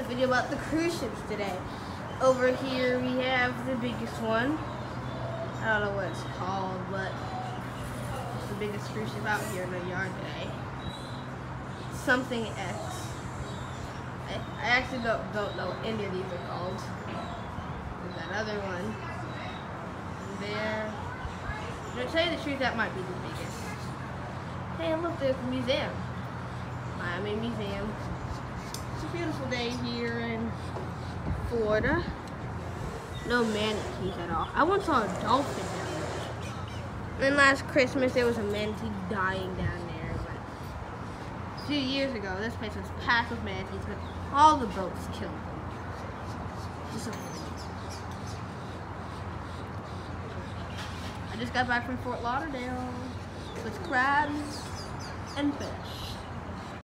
video about the cruise ships today. Over here we have the biggest one. I don't know what it's called, but it's the biggest cruise ship out here in the yard today. Something X. I actually don't know what any of these are called. There's that other one. And there. To tell you the truth, that might be the biggest. Hey, look, there's a museum. Miami Museum. It's a beautiful day here in Florida. No manatees at all. I once saw a dolphin down there. And last Christmas there was a manatee dying down there. But a few years ago, this place was packed with manatees, but all the boats killed them. Disappointing. I just got back from Fort Lauderdale with crabs and fish.